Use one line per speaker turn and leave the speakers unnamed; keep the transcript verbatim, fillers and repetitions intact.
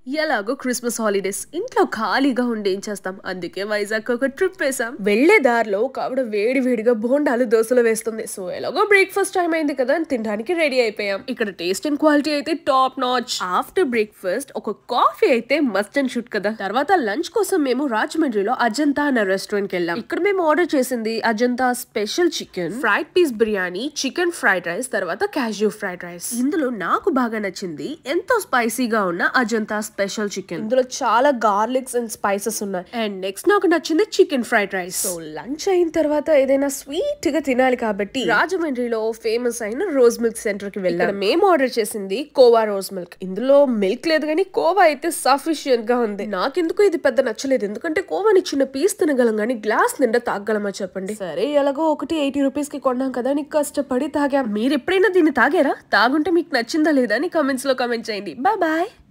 ఎలాగో Christmas holidays ఇంట్లో ఖాళీగా ఉండి ఏం చేస్తాం, అందుకే వైజాగ్ ఒక ట్రిప్ వేసాం. వెళ్లే దారిలో కావిడ వేడి వేడిగా బోండాలు దోశలు వేస్తుంది. సో ఎలాగో బ్రేక్ఫాస్ట్ టైం అయింది కదా అని తినడానికి రెడీ అయిపోయాం. ఇక్కడ టేస్ట్ అండ్ క్వాలిటీ అయితే టాప్ నాచ్. ఆఫ్టర్ బ్రేక్ఫాస్ట్ ఒక కాఫీ అయితే మస్ట్ అండ్ షుడ్ కదా. తర్వాత లంచ్ కోసం మేము రాజమండ్రిలో అజంతా అన్న రెస్టారెంట్ కి వెళ్ళాం. ఇక్కడ మేము ఆర్డర్ చేసింది Ajanta special chicken fried piece biryani, chicken fried rice, తర్వాత క్యాష్యూ ఫ్రైడ్ రైస్. ఇందులో నాకు బాగా నచ్చింది ఎంతో స్పైసీగా ఉన్న అజంతా స్పెషల్ చికెన్. ఇందులో చాలా గార్లిక్స్ అండ్ స్పైసెస్ ఉన్నాయి. అండ్ నెక్స్ట్ నాకు నచ్చింది chicken fried rice. So lunch అయిన తర్వాత ఏదైనా స్వీట్ గా తినాలి కాబట్టి రాజమండ్రిలో ఫేమస్ అయిన రోజ్ మిల్క్ సెంటర్ కి వెళ్ళాం. మేము ఆర్డర్ చేసింది కోవా రోజ్ మిల్క్. ఇందులో మిల్క్ లేదు కానీ కోవా అయితే సఫిషియెంట్ గా ఉంది. నాకెందుకు ఇది పెద్ద నచ్చలేదు, ఎందుకంటే కోవాని చిన్న పీస్ తినగలం కానీ గ్లాస్ నిండా తాగలమా చెప్పండి. సరే ఎలాగో ఒకటి ఎయిటీ రూపీస్ కి కొన్నాం కదా అని కష్టపడి తాగాం. మీరు ఎప్పుడైనా దీన్ని తాగారా? తాగుంటే మీకు నచ్చిందా లేదా అని కామెంట్స్ లో కామెంట్ చేయండి. Bye bye.